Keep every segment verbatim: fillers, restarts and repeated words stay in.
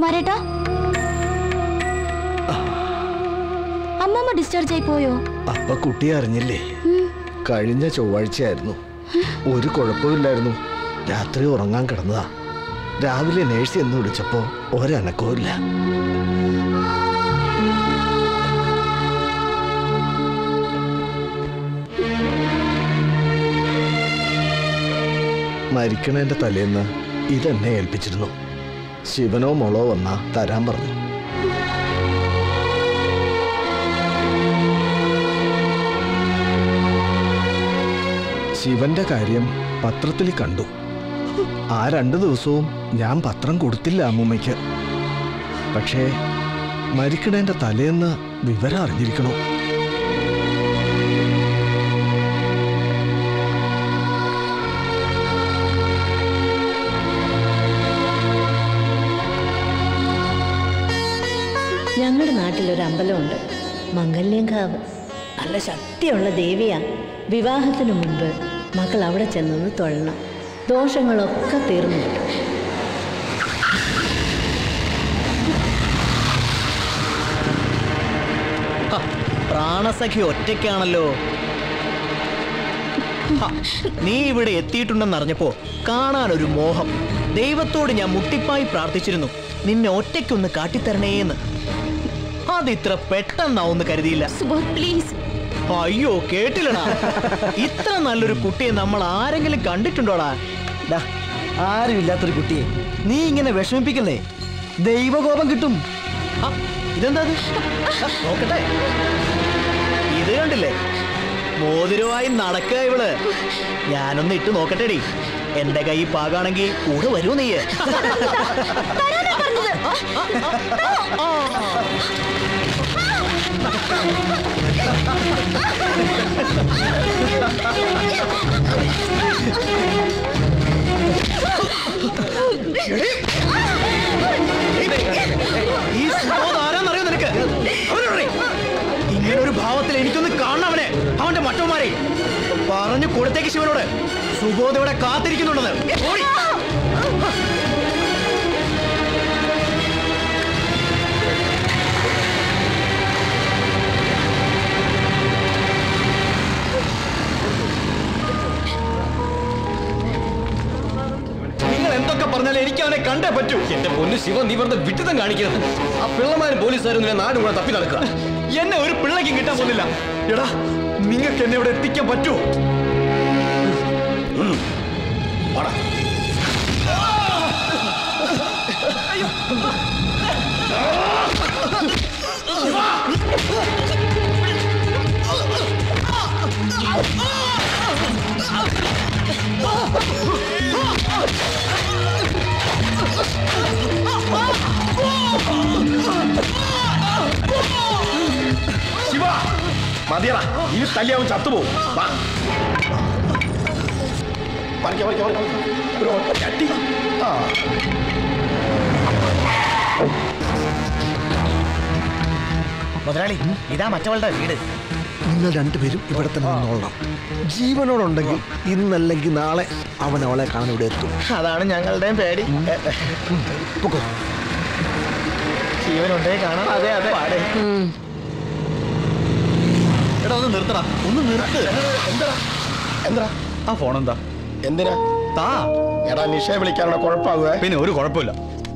കുമാരേട്ടാ, അമ്മമ്മ ഡിസ്ചാർജ് ആയി പോയോ? അപ്പ കുട്ടിയെ അറിഞ്ഞില്ലേ? കഴിഞ്ഞ ചൊവ്വാഴ്ചയായിരുന്നു. ഒരു കുഴപ്പമില്ലായിരുന്നു. രാത്രി ഉറങ്ങാൻ കിടന്നതാ. രാവിലെ നേഴ്സ് എന്ന് വിളിച്ചപ്പോ ഒരനക്കവും ഇല്ല. മരിക്കണേന്റെ തലേന്ന് ഇതെന്നെ ഏൽപ്പിച്ചിരുന്നു. ശിവനോ മോളോ വന്നാ തരാൻ പറഞ്ഞു. ശിവന്റെ കാര്യം പത്രത്തിൽ കണ്ടു. ആ രണ്ടു ദിവസവും ഞാൻ പത്രം കൊടുത്തില്ല അമ്മൂമ്മയ്ക്ക്. പക്ഷേ മരിക്കണേന്റെ തലേന്ന് വിവരം അറിഞ്ഞിരിക്കണോ? ഞങ്ങളുടെ നാട്ടിലൊരു അമ്പലമുണ്ട്, മംഗല്യങ്കാവ്. നല്ല ശക്തിയുള്ള ദേവിയാ. വിവാഹത്തിനു മുൻപ് മക്കൾ അവിടെ ചെന്നൊന്ന് തൊഴണം. ദോഷങ്ങളൊക്കെ തീർന്നു കിട്ടും. പ്രാണസഖി ഒറ്റയ്ക്കാണല്ലോ. നീ ഇവിടെ എത്തിയിട്ടുണ്ടെന്നറിഞ്ഞപ്പോ കാണാനൊരു മോഹം. ദൈവത്തോട് ഞാൻ മുട്ടിപ്പായി പ്രാർത്ഥിച്ചിരുന്നു, നിന്നെ ഒറ്റയ്ക്കൊന്ന് കാട്ടിത്തരണേന്ന്. അതിത്ര പെട്ടെന്നാവൊന്ന് കരുതിയില്ല. പ്ലീസ്. അയ്യോ, കേട്ടില്ലടാ. ഇത്ര നല്ലൊരു കുട്ടിയെ നമ്മൾ ആരെങ്കിലും കണ്ടിട്ടുണ്ടോടാ? ആരുമില്ലാത്തൊരു കുട്ടിയെ നീ ഇങ്ങനെ വിഷമിപ്പിക്കുന്നേ. ദൈവകോപം കിട്ടും. ഇതെന്താ? നോക്കട്ടെ. ഇത് കണ്ടില്ലേ? മോതിരമായി നടക്കുക ഇവള്. ഞാനൊന്ന് ഇട്ട് നോക്കട്ടെടി. എന്റെ കൈ പാകാണെങ്കിൽ കൂടെ വരൂ നീ. ഈ ആരാന്നറിയോ നിനക്ക്? ഇങ്ങനൊരു ഭാവത്തിൽ എനിക്കൊന്ന് കാണണം അവനെ, അവന്റെ മറ്റവന്മാരെ. പറഞ്ഞു കൊടുത്തേക്ക് ശിവനോട്, സുബോധ ഇവിടെ കാത്തിരിക്കുന്നുണ്ടെന്ന്. നിങ്ങൾ എന്തൊക്കെ പറഞ്ഞാലും എനിക്ക് അവനെ കണ്ടേ പറ്റൂ. എന്റെ പൊന്നു ശിവ, നീ വെറുതെ വിട്ടിതം കാണിക്കരുത്. ആ പിള്ളമാരും പോലീസുകാരും നിന്നെ നാട് കൂടെ തപ്പി നടക്കുക. എന്നെ ഒരു പിള്ളയ്ക്കും കിട്ടാൻ പോകുന്നില്ല. എടാ, നിങ്ങൾക്ക് എന്നെ ഇവിടെ എത്തിക്കാൻ പറ്റൂ? ശിവ, മതിയറ, ഇനി തല്ലിയാവും ചത്തുപോകും. മുതലാളി, ഇതാ മറ്റവളുടെ വീട്. നിങ്ങൾ രണ്ടുപേരും ഇവിടെ തന്നെ നിന്നോളണം. ജീവനോടുണ്ടെങ്കിൽ ഇന്നല്ലെങ്കിൽ നാളെ അവൻ അവളെ കാണാൻ ഇവിടെ എത്തും. അതാണ് ഞങ്ങളുടെയും പേടി. ജീവനുണ്ടേ കാണാം. അതെ അതെ. എടാ, ഒന്ന് നിർത്തടാ, ഒന്ന് നിർത്ത്. എന്താ എന്താ ആ ഫോൺ എന്താ? എന്തിനാ? താ. എടാ, നിഷയെ വിളിക്കാനുള്ള കുഴപ്പമാകുക. പിന്നെ ഒരു കുഴപ്പമില്ല.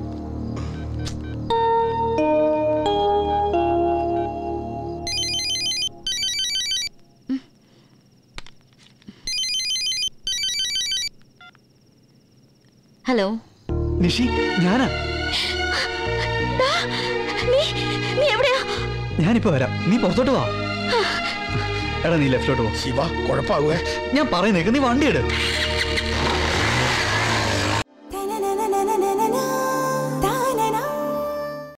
ഹലോ നിഷി, ഞാനാ. ഞാനിപ്പോ വരാം, നീ പുറത്തോട്ട് വാ. എടാ, നീ ലെഫ്റ്റിലോട്ട് പോ. ശിവ, കുഴപ്പമാകുക. ഞാൻ പറയുന്നേക്ക്, നീ വണ്ടി എടു.